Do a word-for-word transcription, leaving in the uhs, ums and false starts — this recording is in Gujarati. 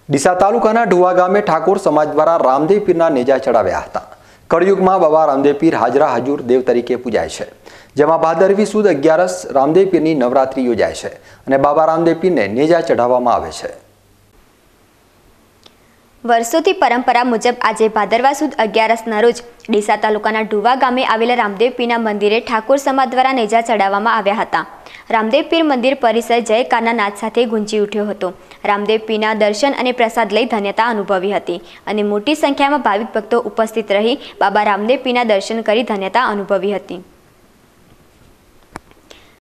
ડીસા તાલુકાના ઢુવા ગામે ઠાકોર સમાજ દ્વારા રામદેવ પીરના નેજા ચડાવ્યા હતા। કળયુગમાં બાબા રામદેવ પીર હાજરા હજુર દેવ તરીકે પૂજાય છે, જેમાં ભાદરવી સુદ અગિયારસ રામદેવ પીરની નવરાત્રી યોજાય છે અને બાબા રામદેવ પીરને નેજા ચઢાવવામાં આવે છે। વર્ષોથી પરંપરા મુજબ આજે ભાદરવા સુદ અગિયારસના રોજ ડીસા તાલુકાના ઢુવા ગામે આવેલા રામદેવ પીરના મંદિરે ઠાકોર સમાજ દ્વારા નેજા ચડાવવામાં આવ્યા હતા। રામદેવ પીર મંદિર પરિસર જયકારના નાદ સાથે ગુંજી ઉઠ્યો હતો। રામદેવ પીરના દર્શન અને પ્રસાદ લઈ ધન્યતા અનુભવી હતી અને મોટી સંખ્યામાં ભાવિક ભક્તો ઉપસ્થિત રહી બાબા રામદેવ પીરના દર્શન કરી ધન્યતા અનુભવી હતી।